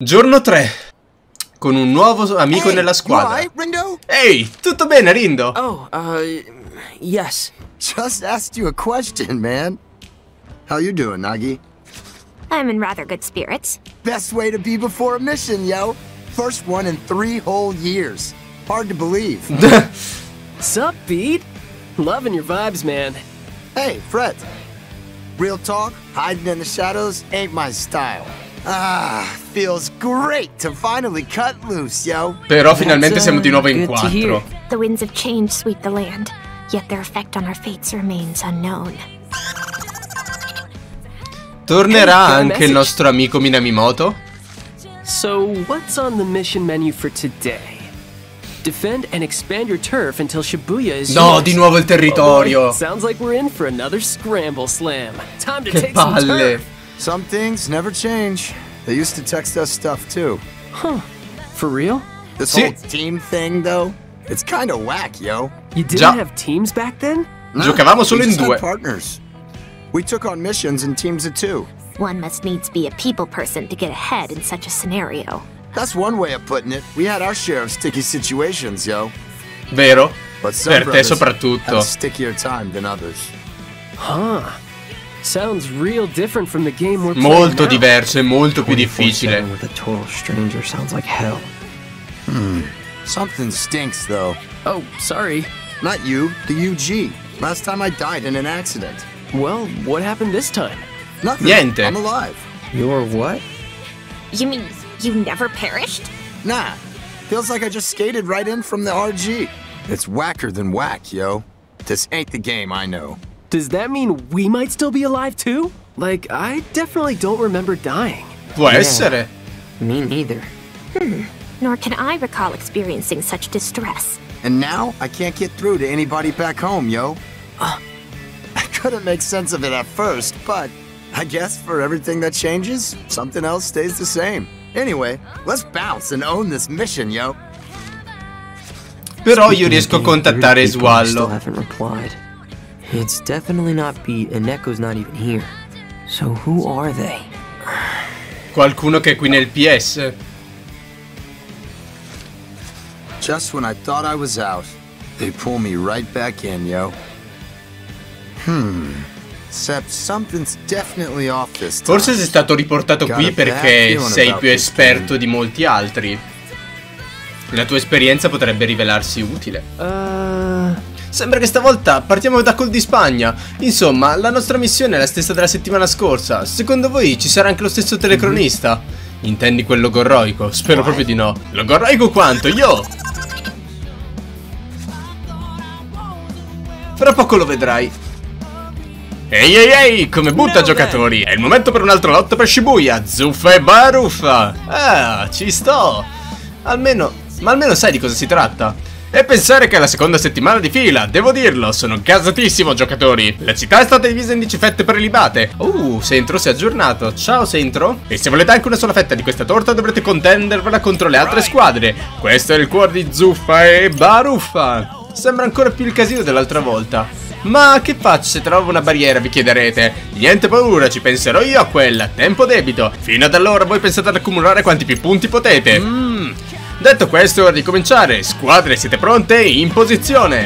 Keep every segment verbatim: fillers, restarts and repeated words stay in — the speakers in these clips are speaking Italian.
Giorno tre. Con un nuovo amico Hey, nella squadra. you all right, Rindo? Ehi, tutto bene, Rindo? Oh, uh, yes. Just asked you a question, man. How you doing, Nagi? I'm in rather good spirits. Best way to be before a mission, yo. First one in three whole years. Hard to believe. Sup, Pete? Loving your vibes, man. Hey, Fred. Real talk, hiding in the shadows ain't my style. Ah, feels great to finally cut loose, yo. Però finalmente That's, uh, siamo di nuovo in good to hear. quattro. The winds of change sweep the land, yet their effect on our fates remains unknown. Tornerà Hey, anche il message. nostro amico Minamimoto? So, what's on the mission menu for today? Defend and expand your turf until Shibuya is No, yours. di nuovo il territorio. Oh boy, sounds like we're in for another scramble slam. Time to Che take some palle. turf. Some things never change. They used to text us stuff too. Huh. For real? This Sì. whole team thing, though, it's kind of whack, yo. You didn't Già. have teams back then? Nah, Giocavamo solo we in just had due. partners. We took on missions in teams of two. One must needs be a people person to get ahead in such a scenario. That's one way of putting it. We had our share of sticky situations, yo. Vero? But some Per te brothers soprattutto. had a stickier time than others. Huh. Sounds real different from the game we're playing Molto now. diverso e molto più difficile. With a total stranger sounds like hell. Something stinks, though. Oh, sorry. Not you, the U G. Last time I died in an accident. Well, what happened this time? Nothing. Niente. I'm alive. You're what? You mean you never perished? Nah. Feels like I just skated right in from the R G. It's whacker than whack, yo. This ain't the game I know. Does that mean we might still be alive too? Like, I definitely don't remember dying. Può Yeah. essere. Me neither. Nor can I recall experiencing such distress. And now I can't get through to anybody back home, yo. I couldn't make sense of it at first, but I guess for everything that changes, something else stays the same. Anyway, let's bounce and own this mission, yo. Però io riesco a contattare Still Swallow. haven't replied. It's definitely not Beat, and Neko's not even here. So who are they? Qualcuno che è qui nel P S. Just when I thought I was out, they pull me right back in, yo. Hmm. Except something's definitely off this time. Forse sei stato riportato qui perché sei più esperto di molti altri. La tua esperienza potrebbe rivelarsi utile. Uh... Sembra che stavolta partiamo da Col di Spagna. Insomma, la nostra missione è la stessa della settimana scorsa. Secondo voi ci sarà anche lo stesso telecronista? Intendi quel logorroico? Spero proprio di no. Logorroico quanto? Io! Fra poco lo vedrai. Ehi ehi ehi, come butta giocatori? È il momento per un altro lotto per Shibuya. Zuffa e Baruffa. Ah, ci sto. Almeno, ma almeno sai di cosa si tratta. E pensare che è la seconda settimana di fila, devo dirlo, sono gasatissimo giocatori. La città è stata divisa in dieci fette prelibate. Uh, Sentro si è aggiornato. Ciao Sentro. E se volete anche una sola fetta di questa torta dovrete contendervela contro le altre squadre. Questo è il cuore di Zuffa e Baruffa. Sembra ancora più il casino dell'altra volta. Ma che faccio se trovo una barriera, vi chiederete? Niente paura, ci penserò io a quella, tempo debito. Fino ad allora voi pensate ad accumulare quanti più punti potete. Mmm. Detto questo, è ora di cominciare. Squadre, siete pronte? In posizione.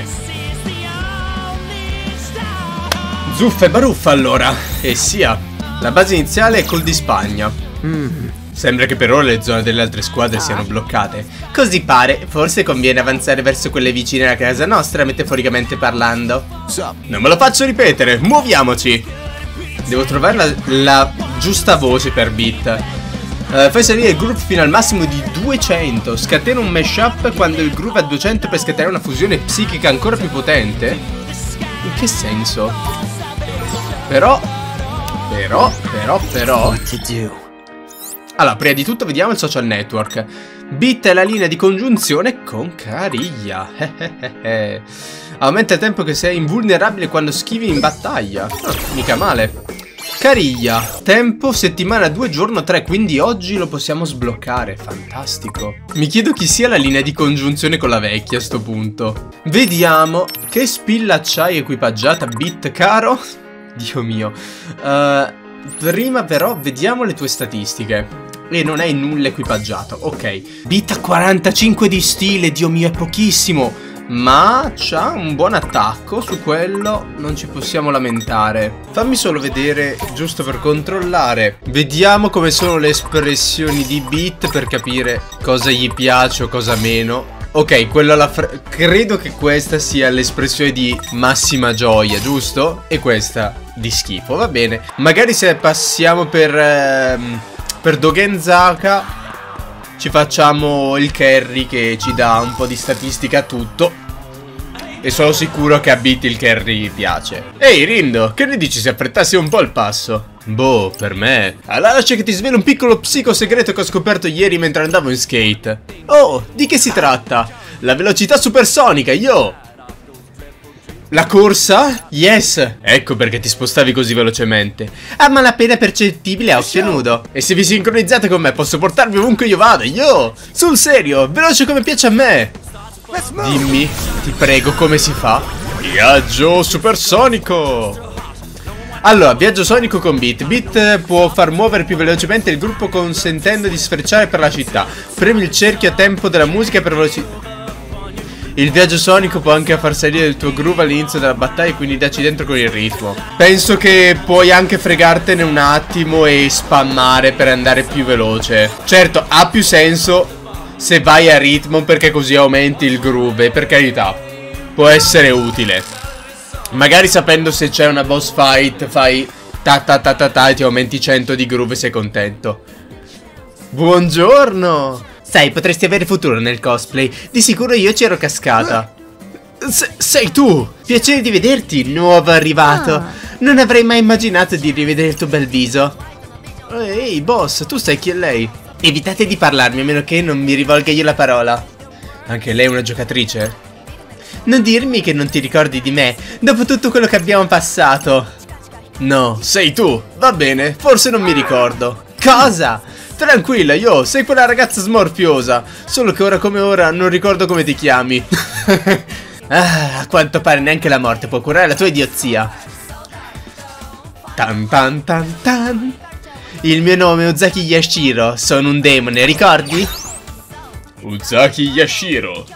Zuffa e Baruffa allora. E sia, la base iniziale è Col di Spagna. Mm. Sembra che per ora le zone delle altre squadre siano bloccate. Così pare, forse conviene avanzare verso quelle vicine a casa nostra, metaforicamente parlando. Non me lo faccio ripetere, muoviamoci. Devo trovare la, la giusta voce per beat. Uh, fai salire il groove fino al massimo di duecento. Scatena un mashup quando il groove è a duecento per scatenare una fusione psichica ancora più potente. In che senso? Però Però, però, però What to do? Allora, prima di tutto vediamo il social network. Beat è la linea di congiunzione con Cariglia. Aumenta il tempo che sei invulnerabile quando schivi in battaglia. Ah, mica male. Cariglia, tempo settimana due, giorno tre, quindi oggi lo possiamo sbloccare, fantastico. Mi chiedo chi sia la linea di congiunzione con la vecchia a sto punto. Vediamo, che spilla c'hai equipaggiata, Beat caro? Dio mio. uh, Prima però vediamo le tue statistiche. e non è in nulla equipaggiato. Ok, Beat ha quarantacinque di stile, Dio mio, è pochissimo, ma c'ha un buon attacco, su quello non ci possiamo lamentare. Fammi solo vedere, giusto per controllare. Vediamo come sono le espressioni di Beat per capire cosa gli piace o cosa meno. Ok, quello alla fre- credo che questa sia l'espressione di massima gioia, giusto? E questa di schifo, va bene. Magari se passiamo per, ehm, per Dogenzaka ci facciamo il carry che ci dà un po' di statistica a tutto. E sono sicuro che a Beat il carry piace. Ehi Rindo, che ne dici se affrettassi un po' il passo? Boh, per me. Allora lascia che ti svelo un piccolo psico segreto che ho scoperto ieri mentre andavo in skate. Oh, di che si tratta? La velocità supersonica, yo! La corsa? Yes! Ecco perché ti spostavi così velocemente. A malapena percettibile a occhio nudo. E se vi sincronizzate con me posso portarvi ovunque io vada, yo! Sul serio, veloce come piace a me! Dimmi, ti prego, come si fa? Viaggio supersonico! Allora, viaggio sonico con Beat. Beat può far muovere più velocemente il gruppo consentendo di sfrecciare per la città. Premi il cerchio a tempo della musica per velocità. Il viaggio sonico può anche far salire il tuo groove all'inizio della battaglia, quindi dacci dentro con il ritmo. Penso che puoi anche fregartene un attimo e spammare per andare più veloce. Certo, ha più senso se vai a ritmo perché così aumenti il groove, per carità. Può essere utile. Magari sapendo se c'è una boss fight fai ta ta ta ta ta e ti aumenti cento di groove e sei contento. Buongiorno! Sai, potresti avere futuro nel cosplay. Di sicuro io ci ero cascata. Se sei tu! Piacere di vederti, nuovo arrivato. Non avrei mai immaginato di rivedere il tuo bel viso. Ehi, boss, tu sai chi è lei? Evitate di parlarmi a meno che non mi rivolga io la parola. Anche lei è una giocatrice? Non dirmi che non ti ricordi di me, dopo tutto quello che abbiamo passato. No, sei tu. Va bene, forse non mi ricordo. Cosa? Tranquilla, yo, sei quella ragazza smorfiosa. Solo che ora come ora non ricordo come ti chiami. Ah, a quanto pare neanche la morte può curare la tua idiozia. Tan tan tan tan. Il mio nome è Uzaki Yashiro, sono un demone, ricordi? Uzaki Yashiro.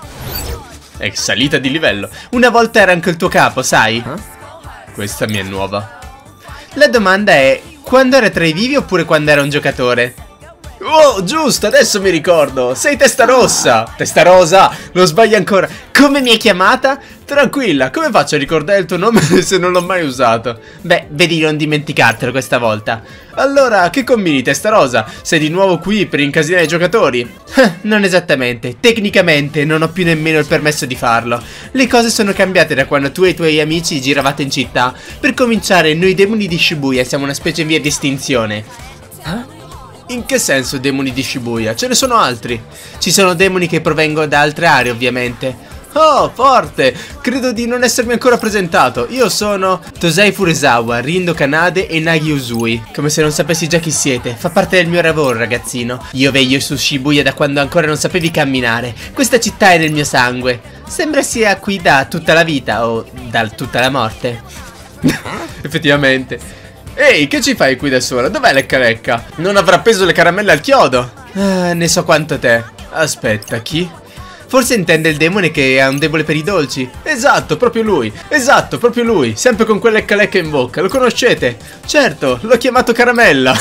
È salita di livello. Una volta era anche il tuo capo, sai? Questa mi è nuova. La domanda è, quando era tra i vivi oppure quando era un giocatore? Oh, giusto, adesso mi ricordo. Sei Testa Rossa. Testa Rosa, non sbagli ancora. Come mi hai chiamata? Tranquilla, come faccio a ricordare il tuo nome se non l'ho mai usato? Beh, vedi di non dimenticartelo questa volta. Allora, che combini, Testa Rosa? Sei di nuovo qui per incasinare i giocatori? Non esattamente, tecnicamente non ho più nemmeno il permesso di farlo. Le cose sono cambiate da quando tu e i tuoi amici giravate in città. Per cominciare, noi demoni di Shibuya siamo una specie in via di estinzione. Eh? In che senso demoni di Shibuya? Ce ne sono altri. Ci sono demoni che provengono da altre aree, ovviamente. Oh, forte! Credo di non essermi ancora presentato. Io sono Tosei Furusawa, Rindo Kanade e Nagi Uzui. Come se non sapessi già chi siete. Fa parte del mio lavoro, ragazzino. Io veglio su Shibuya da quando ancora non sapevi camminare. Questa città è nel mio sangue. Sembra sia qui da tutta la vita o da tutta la morte. Effettivamente. Ehi, che ci fai qui da sola? Dov'è Lecca Lecca? Non avrà preso le caramelle al chiodo? Ah, ne so quanto te. Aspetta, chi? Forse intende il demone che ha un debole per i dolci. Esatto, proprio lui. Esatto, proprio lui. Sempre con quel Lecca Lecca in bocca. Lo conoscete? Certo, l'ho chiamato Caramella.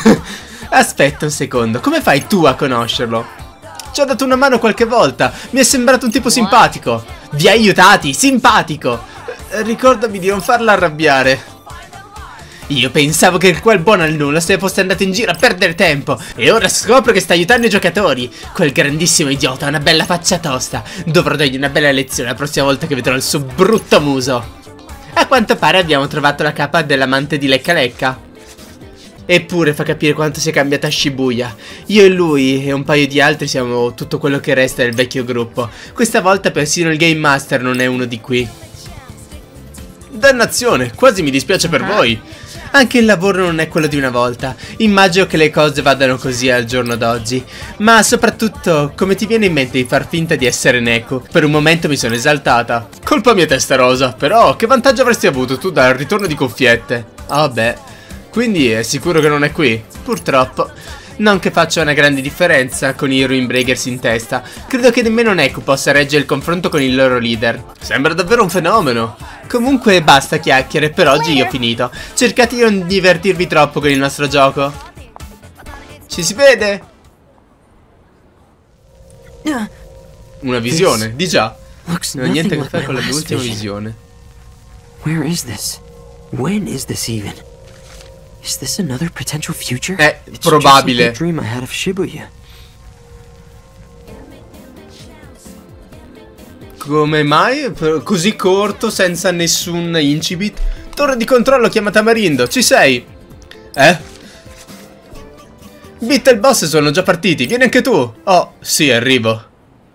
Aspetta un secondo, come fai tu a conoscerlo? Ci ho dato una mano qualche volta. Mi è sembrato un tipo simpatico. Vi ha aiutati, simpatico. Eh, ricordami di non farla arrabbiare. Io pensavo che quel buono al nulla se fosse andato in giro a perdere tempo. E ora scopro che sta aiutando i giocatori. Quel grandissimo idiota ha una bella faccia tosta. Dovrò dargli una bella lezione la prossima volta che vedrò il suo brutto muso. A quanto pare abbiamo trovato la capa dell'amante di Lecca Lecca. Eppure fa capire quanto sia cambiata Shibuya. Io e lui e un paio di altri siamo tutto quello che resta del vecchio gruppo. Questa volta persino il Game Master non è uno di qui. Dannazione, quasi mi dispiace per voi. Anche il lavoro non è quello di una volta. Immagino che le cose vadano così al giorno d'oggi. Ma soprattutto, come ti viene in mente di far finta di essere Neku? Per un momento mi sono esaltata. Colpa mia, Testa Rosa. Però, che vantaggio avresti avuto tu dal ritorno di cuffiette? Vabbè. Quindi è sicuro che non è qui? Purtroppo. Non che faccia una grande differenza con i Ruinbreakers in testa. Credo che nemmeno Neku possa reggere il confronto con il loro leader. Sembra davvero un fenomeno. Comunque basta chiacchiere, per oggi io ho finito. Cercate di non divertirvi troppo con il nostro gioco. Ci si vede? Una visione, di già. Non ha niente a che fare con la mia ultima visione. Where is this? When is this even? Is this another potential future? È It's probabile. just like the dream I had of Shibuya. Come mai? Così corto, senza nessun incipit? Torre di controllo, chiama Tamarindo. Ci sei? Eh? Bit e il boss sono già partiti. Vieni anche tu. Oh, sì, arrivo.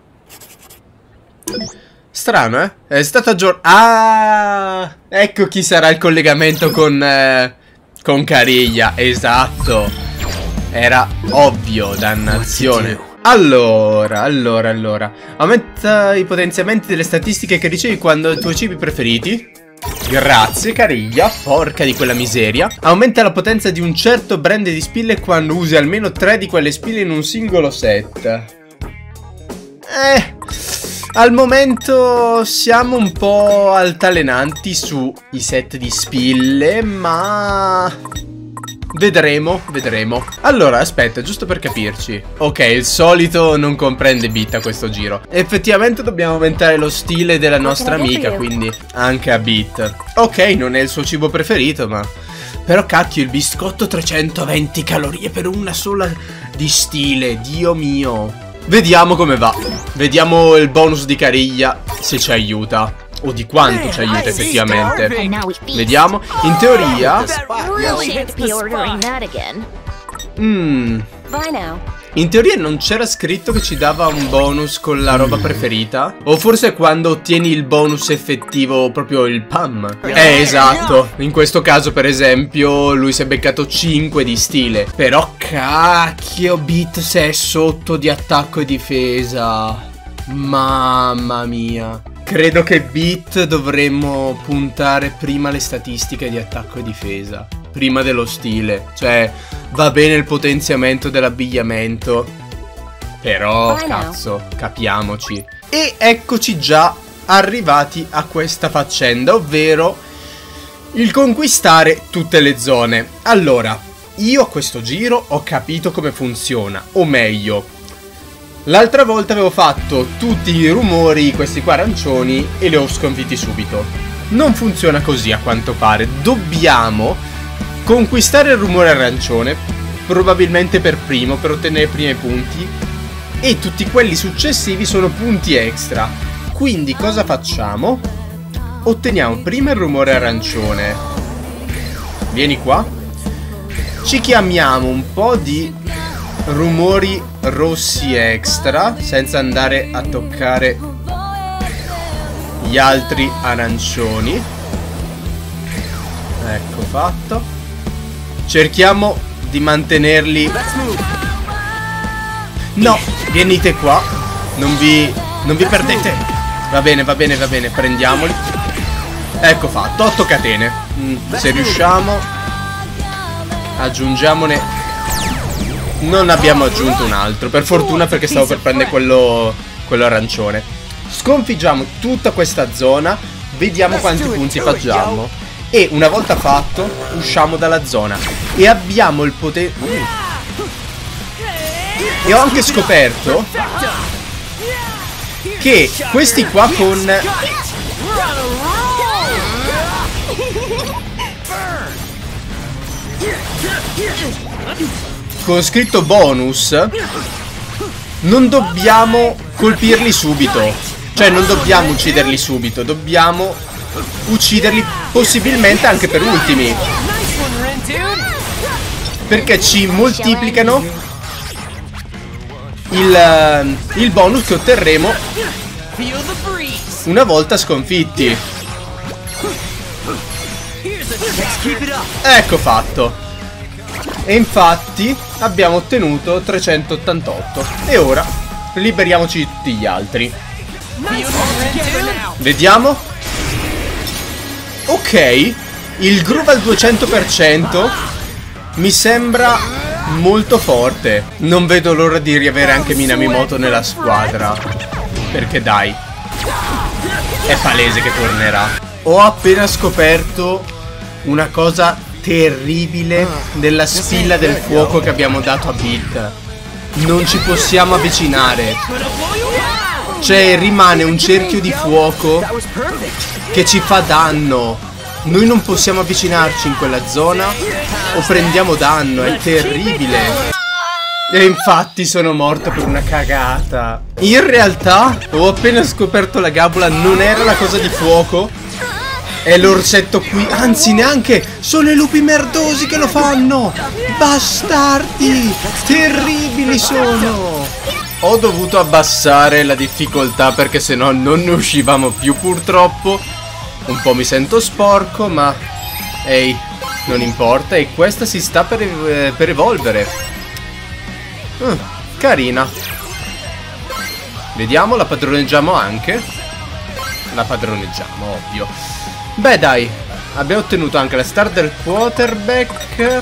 Strano, eh? È stato aggiornato. Ah! Ecco chi sarà il collegamento con... Eh, con Cariglia. Esatto. Era ovvio, dannazione. Allora, allora, allora. Aumenta i potenziamenti delle statistiche che ricevi quando i tuoi cibi preferiti. Grazie, Cariglia. Porca di quella miseria. Aumenta la potenza di un certo brand di spille quando usi almeno tre di quelle spille in un singolo set. Eh... Al momento siamo un po' altalenanti sui set di spille, ma... Vedremo, vedremo. Allora, aspetta, giusto per capirci. Ok, il solito non comprende Bit a questo giro. Effettivamente dobbiamo aumentare lo stile della nostra amica, quindi anche a Bit. Ok, non è il suo cibo preferito, ma... Però cacchio, il biscotto trecentoventi calorie per una sola di stile, Dio mio. Vediamo come va. Vediamo il bonus di Cariglia, se ci aiuta. O di quanto ci aiuta effettivamente. Vediamo. In teoria... Mmm... In teoria non c'era scritto che ci dava un bonus con la roba preferita? O forse quando ottieni il bonus effettivo, proprio il P A M? Eh, esatto. In questo caso, per esempio, lui si è beccato cinque di stile. Però cacchio, Bit se è sotto di attacco e difesa. Mamma mia. Credo che Bit dovremmo puntare prima le statistiche di attacco e difesa. Prima dello stile. Cioè, va bene il potenziamento dell'abbigliamento, però, cazzo, capiamoci. E eccoci già arrivati a questa faccenda, ovvero il conquistare tutte le zone. Allora, io a questo giro ho capito come funziona, o meglio, l'altra volta avevo fatto tutti i rumori, questi qua arancioni, e li ho sconfitti subito. Non funziona così a quanto pare. Dobbiamo conquistare il rumore arancione, probabilmente per primo, per ottenere i primi punti, e tutti quelli successivi sono punti extra. Quindi cosa facciamo? Otteniamo prima il rumore arancione. Vieni qua. Ci chiamiamo un po' di rumori rossi extra, senza andare a toccare gli altri arancioni. Ecco fatto. Cerchiamo di mantenerli. No, venite qua. Non vi, non vi perdete. Va bene, va bene, va bene. Prendiamoli. Ecco fatto, otto catene. mm, Se riusciamo, aggiungiamone. Non abbiamo aggiunto un altro, per fortuna, perché stavo per prendere quello, quello arancione. Sconfiggiamo tutta questa zona. Vediamo quanti punti facciamo. E una volta fatto, usciamo dalla zona. E abbiamo il potere... E ho anche scoperto che questi qua con... Con scritto bonus, non dobbiamo colpirli subito. Cioè non dobbiamo ucciderli subito. Dobbiamo ucciderli possibilmente anche per ultimi, perché ci moltiplicano il, il bonus che otterremo una volta sconfitti. Ecco fatto. E infatti abbiamo ottenuto trecentottantotto. E ora liberiamoci di tutti gli altri. Vediamo. Ok, il groove al duecento per cento mi sembra molto forte. Non vedo l'ora di riavere anche Minamimoto nella squadra, perché dai, è palese che tornerà. Ho appena scoperto una cosa terribile della spilla del fuoco che abbiamo dato a Beat. Non ci possiamo avvicinare. Cioè rimane un cerchio di fuoco che ci fa danno. Noi non possiamo avvicinarci in quella zona o prendiamo danno. È terribile. E infatti sono morto per una cagata. In realtà ho appena scoperto la gabola. Non era la cosa di fuoco, è l'orsetto qui. Anzi neanche. Sono i lupi merdosi che lo fanno. Bastardi. Terribili sono. Ho dovuto abbassare la difficoltà perché sennò non ne uscivamo più purtroppo. Un po' mi sento sporco, ma ehi, non importa. E questa si sta per, eh, per evolvere. uh, Carina. Vediamo, la padroneggiamo anche. La padroneggiamo, ovvio. Beh dai, abbiamo ottenuto anche la star del quarterback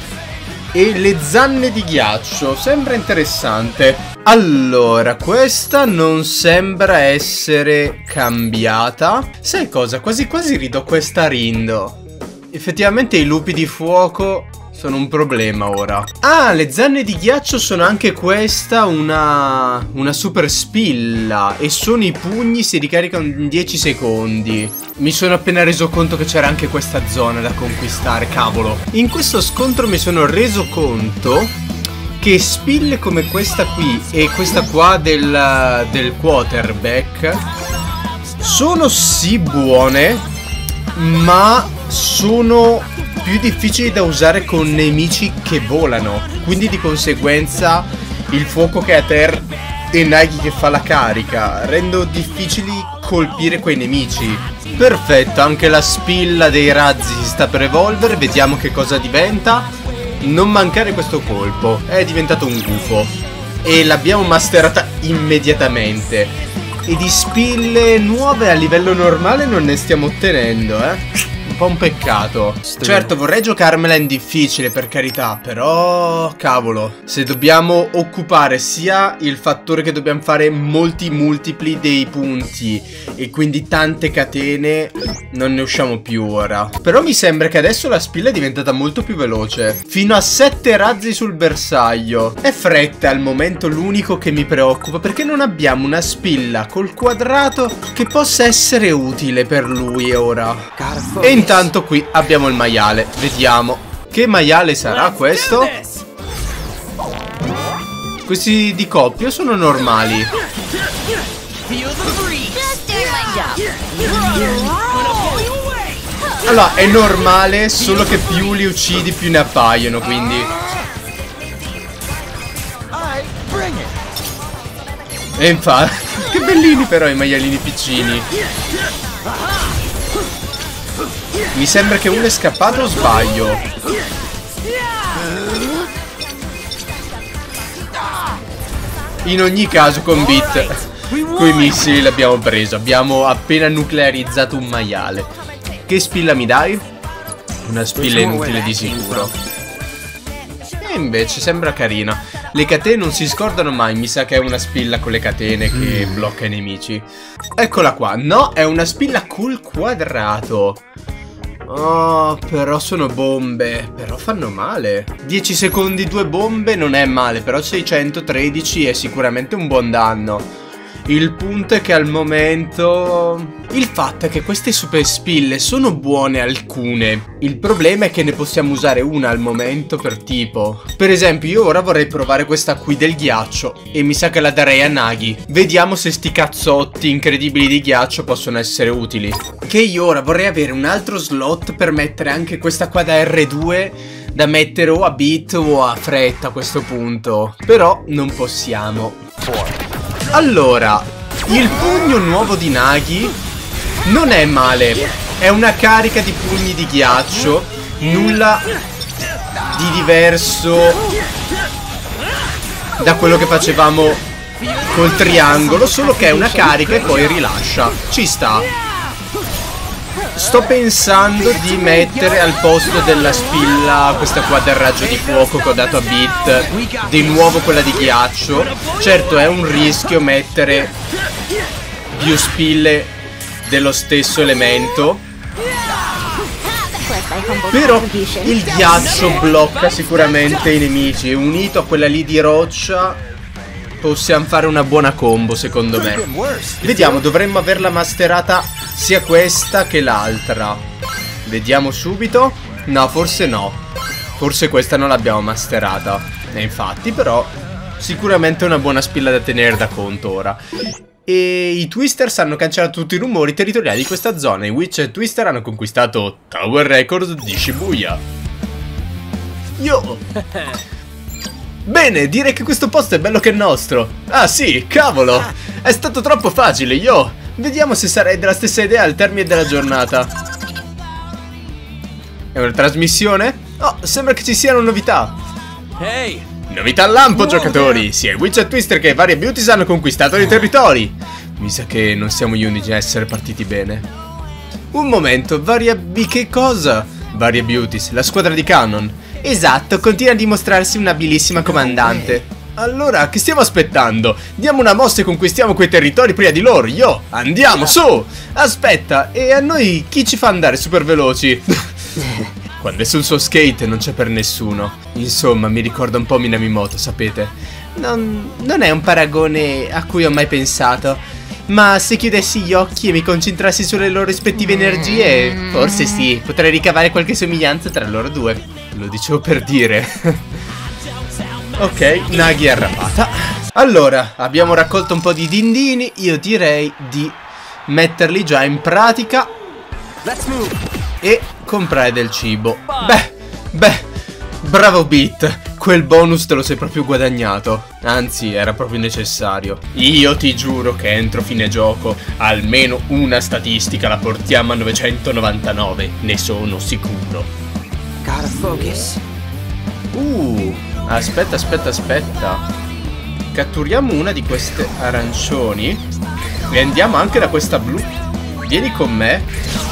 e le zanne di ghiaccio. Sembra interessante. Allora, questa non sembra essere cambiata. Sai cosa? Quasi quasi ridò questa Rindo. Effettivamente i lupi di fuoco sono un problema ora. Ah, le zanne di ghiaccio sono anche questa una, una super spilla. E sono i pugni, si ricaricano in dieci secondi. Mi sono appena reso conto che c'era anche questa zona da conquistare, cavolo. In questo scontro mi sono reso conto che spille come questa qui e questa qua del, del quarterback sono sì buone, ma sono più difficili da usare con nemici che volano. Quindi di conseguenza il fuoco che è a terra e Nagi che fa la carica rendono difficili colpire quei nemici. Perfetto, anche la spilla dei razzi si sta per evolvere. Vediamo che cosa diventa. Non mancare questo colpo. È diventato un gufo e l'abbiamo masterata immediatamente. E di spille nuove a livello normale non ne stiamo ottenendo, eh. Un po' un peccato. Certo, vorrei giocarmela in difficile, per carità, però cavolo, se dobbiamo occupare sia il fattore che dobbiamo fare molti multipli dei punti e quindi tante catene, non ne usciamo più ora. Però mi sembra che adesso la spilla è diventata molto più veloce. Fino a sette razzi sul bersaglio. È fretta al momento l'unico che mi preoccupa, perché non abbiamo una spilla col quadrato che possa essere utile per lui ora. E intanto qui abbiamo il maiale. Vediamo che maiale sarà questo. Questi di coppia sono normali. Allora è normale, solo che più li uccidi più ne appaiono, quindi. E infatti, che bellini però i maialini piccini. Mi sembra che uno è scappato o sbaglio? In ogni caso con Beat coi missili l'abbiamo preso. Abbiamo appena nuclearizzato un maiale. Che spilla mi dai? Una spilla inutile di sicuro. E invece sembra carina. Le catene non si scordano mai. Mi sa che è una spilla con le catene che mm. blocca i nemici. Eccola qua. No, è una spilla col quadrato. Oh, però sono bombe. Però fanno male. dieci secondi, due bombe non è male. Però seicentotredici è sicuramente un buon danno. Il punto è che al momento... Il fatto è che queste super spille sono buone alcune. Il problema è che ne possiamo usare una al momento per tipo. Per esempio io ora vorrei provare questa qui del ghiaccio e mi sa che la darei a Nagi. Vediamo se sti cazzotti incredibili di ghiaccio possono essere utili. Che io ora vorrei avere un altro slot per mettere anche questa qua da erre due, da mettere o a Beat o a Fretta a questo punto. Però non possiamo. Allora, il pugno nuovo di Nagi non è male. È una carica di pugni di ghiaccio. Nulla di diverso da quello che facevamo col triangolo, solo che è una carica e poi rilascia. Ci sta. sto pensando di mettere al posto della spilla, questa qua del raggio di fuoco che ho dato a Beat, di nuovo quella di ghiaccio. Certo è un rischio mettere più spille dello stesso elemento, però il ghiaccio blocca sicuramente i nemici, e unito a quella lì di roccia possiamo fare una buona combo, secondo me. Vediamo, dovremmo averla masterata sia questa che l'altra. Vediamo subito. No, forse no. Forse questa non l'abbiamo masterata. E infatti, però, sicuramente è una buona spilla da tenere da conto ora. E i Twisters hanno cancellato tutti i rumori territoriali di questa zona. I Witch e Twister hanno conquistato Tower Record di Shibuya. Yo! Bene, direi che questo posto è bello che è nostro. Ah sì, cavolo, è stato troppo facile, yo. Vediamo se sarai della stessa idea al termine della giornata. È una trasmissione? Oh, sembra che ci siano novità. Hey! Novità al lampo, giocatori. Sia i Witch e Twister che i vari Beauties hanno conquistato i territori. Mi sa che non siamo gli unici a essere partiti bene. Un momento, varia B che cosa? Varia Beauties, la squadra di Canon. Esatto, continua a dimostrarsi un'abilissima comandante. Allora, che stiamo aspettando? Diamo una mossa e conquistiamo quei territori prima di loro, yo! Andiamo, su! Aspetta, e a noi chi ci fa andare super veloci? Quando è sul suo skate non c'è per nessuno. Insomma, mi ricorda un po' Minamimoto, sapete? Non, non è un paragone a cui ho mai pensato, ma se chiudessi gli occhi e mi concentrassi sulle loro rispettive energie, forse sì, potrei ricavare qualche somiglianza tra loro due. Lo dicevo per dire. Ok, Nagi è arrapata. Allora, abbiamo raccolto un po' di dindini. Io direi di metterli già in pratica e comprare del cibo. Beh, beh, bravo Beat. Quel bonus te lo sei proprio guadagnato. Anzi, era proprio necessario. Io ti giuro che entro fine gioco almeno una statistica la portiamo a novecentonovantanove. Ne sono sicuro. Gotta focus. Uh, aspetta, aspetta, aspetta. Catturiamo una di queste arancioni e andiamo anche da questa blu. Vieni con me.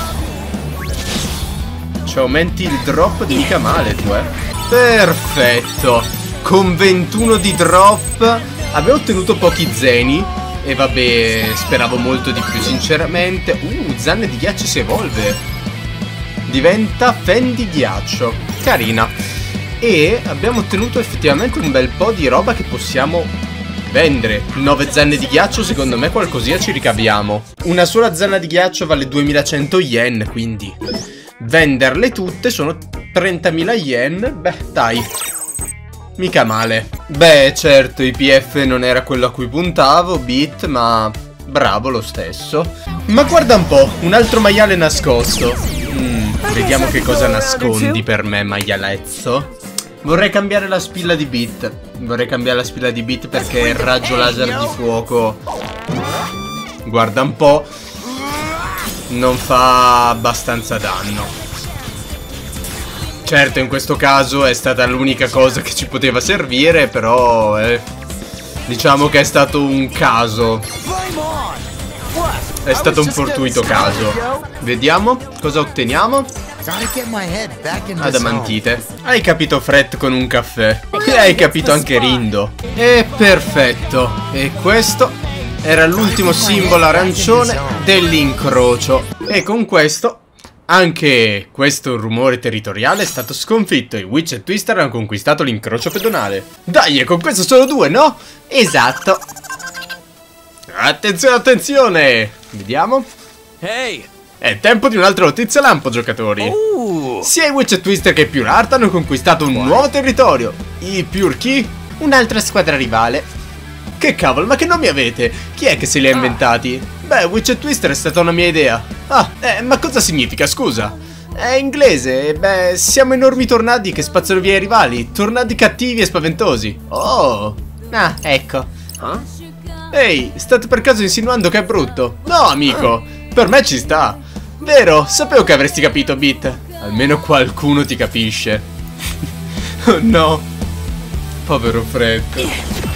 Ci aumenti il drop di mica male tu, eh. Perfetto. Con ventuno di drop abbiamo ottenuto pochi zeni. E vabbè, speravo molto di più sinceramente. Uh, zanne di ghiaccio si evolve. Diventa Fen di ghiaccio. Carina. E abbiamo ottenuto effettivamente un bel po' di roba che possiamo vendere. Nove zanne di ghiaccio, secondo me qualcosina ci ricaviamo. Una sola zanna di ghiaccio vale duemilacento yen, quindi venderle tutte sono trentamila yen. Beh, dai, mica male. Beh, certo, I P F non era quello a cui puntavo, Beat, ma bravo lo stesso. Ma guarda un po', un altro maiale nascosto. Mm, vediamo che cosa nascondi per me, maialezzo. Vorrei cambiare la spilla di Beat. Vorrei cambiare la spilla di Beat perché il raggio laser di fuoco, guarda un po', non fa abbastanza danno. Certo, in questo caso è stata l'unica cosa che ci poteva servire, però eh, diciamo che è stato un caso. È stato un fortuito caso. Vediamo cosa otteniamo. Adamantite. Hai capito Fred con un caffè. E hai capito anche Rindo. E perfetto. E questo era l'ultimo simbolo arancione dell'incrocio. E con questo anche questo rumore territoriale è stato sconfitto. I Witch e Twister hanno conquistato l'incrocio pedonale. Dai, e con questo sono due, no? Esatto. Attenzione, attenzione. Vediamo. Hey! È tempo di un'altra notizia lampo, giocatori. Ooh. Sia i Witch e Twister che i Pure Heart hanno conquistato un nuovo territorio. I Pure Key, un'altra squadra rivale. Che cavolo, ma che nomi avete? Chi è che se li ha inventati? Beh, Witch e Twister è stata una mia idea. Ah, eh, ma cosa significa, scusa? È inglese, beh, siamo enormi tornadi che spazzano via i rivali. Tornadi cattivi e spaventosi. Oh. Ah, ecco. Huh? Ehi, state per caso insinuando che è brutto? No, amico, per me ci sta. Vero, sapevo che avresti capito, Beat. Almeno qualcuno ti capisce. Oh no. Povero Fred.